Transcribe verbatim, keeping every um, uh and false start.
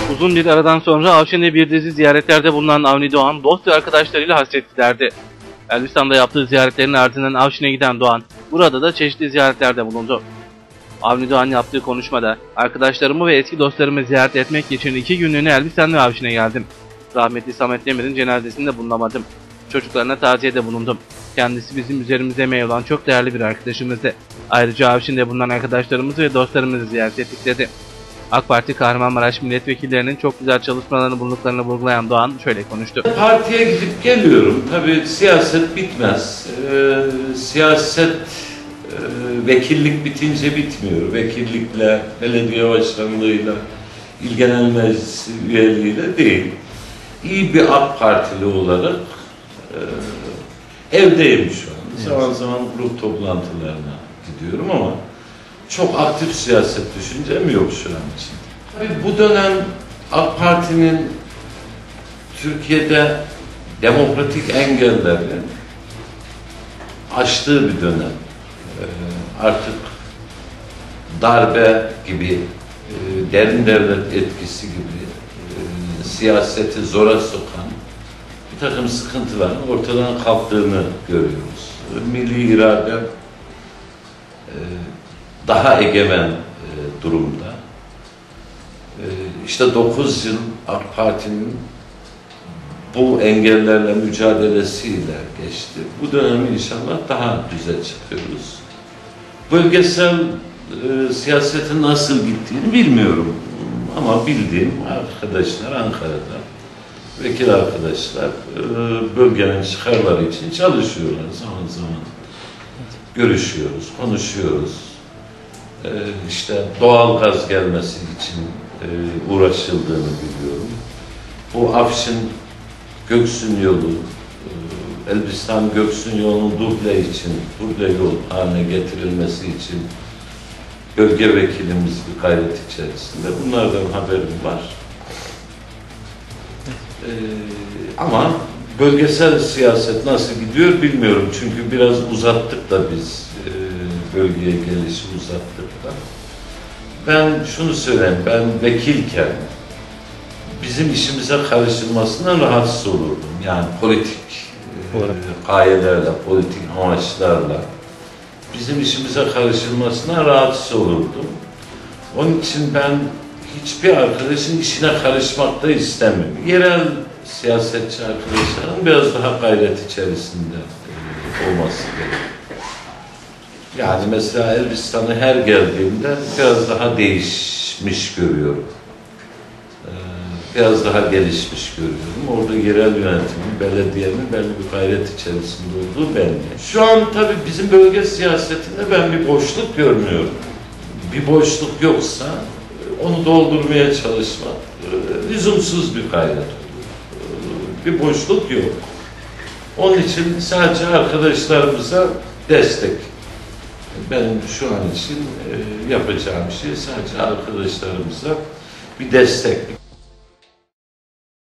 Uzun bir aradan sonra Afşin'de bir dizi ziyaretlerde bulunan Avni Doğan, dost ve arkadaşlarıyla hasret giderdi. Elbistan'da yaptığı ziyaretlerin ardından Afşin'e giden Doğan, burada da çeşitli ziyaretlerde bulundu. Avni Doğan yaptığı konuşmada, arkadaşlarımı ve eski dostlarımı ziyaret etmek için iki günlüğüne Elbistan ve Afşin'e geldim. Rahmetli Samet Demir'in cenazesinde bulunamadım. Çocuklarına taziyede bulundum. Kendisi bizim üzerimize emeği olan çok değerli bir arkadaşımızdı. Ayrıca Afşin'de bulunan arkadaşlarımızı ve dostlarımızı ziyaret ettik dedi. AK Parti Kahramanmaraş milletvekillerinin çok güzel çalışmalarını bulunduklarını vurgulayan Doğan şöyle konuştu. Partiye gidip geliyorum. Tabii siyaset bitmez. Ee, siyaset e, vekillik bitince bitmiyor. Vekillikle, belediye başkanlığıyla, il genel meclisi üyeliğiyle değil. İyi bir AK Partili olarak e, evdeyim şu an. Evet. Zaman zaman grup toplantılarına gidiyorum ama çok aktif siyaset düşüncem yok şu an için. Tabii bu dönem AK Parti'nin Türkiye'de demokratik engelleri aştığı bir dönem. Ee, artık darbe gibi, e, derin devlet etkisi gibi e, siyaseti zora sokan bir takım sıkıntıların ortadan kalktığını görüyoruz. Milli irade e, daha egemen e, durumda. E, işte dokuz yıl AK Parti'nin bu engellerle mücadelesiyle geçti. Bu dönemi inşallah daha düze çıkıyoruz. Bölgesel e, siyasetin nasıl gittiğini bilmiyorum. Ama bildiğim arkadaşlar Ankara'da, vekil arkadaşlar e, bölgenin çıkarları için çalışıyorlar. Zaman zaman görüşüyoruz, konuşuyoruz. Ee, işte doğal gaz gelmesi için e, uğraşıldığını biliyorum. Bu Afşin Göksun yolu, e, Elbistan Göksun yolunun duble için, duble yol haline getirilmesi için bölge vekilimiz bir gayret içerisinde. Bunlardan haberim var. Ee, ama bölgesel siyaset nasıl gidiyor bilmiyorum. Çünkü biraz uzattık da biz e, bölgeye gelişi uzattık da. Ben şunu söyleyeyim, ben vekilken bizim işimize karışılmasından rahatsız olurdum. Yani politik e, gayelerle, politik amaçlarla bizim işimize karışılmasına rahatsız olurdum. Onun için ben hiçbir arkadaşın işine karışmak da istemiyorum. Yerel siyasetçi arkadaşların biraz daha gayret içerisinde e, olması gerekiyor. Yani mesela Elbistan'a her geldiğimde biraz daha değişmiş görüyorum. Ee, biraz daha gelişmiş görüyorum. Orada yerel yönetimin, belediyenin belli bir gayret içerisinde olduğu belli. Şu an tabii bizim bölge siyasetinde ben bir boşluk görmüyorum. Bir boşluk yoksa onu doldurmaya çalışmak e, lüzumsuz bir gayret olur. E, bir boşluk yok. Onun için sadece arkadaşlarımıza destek. Benim şu an için e, yapacağım şey sadece arkadaşlarımıza bir destek.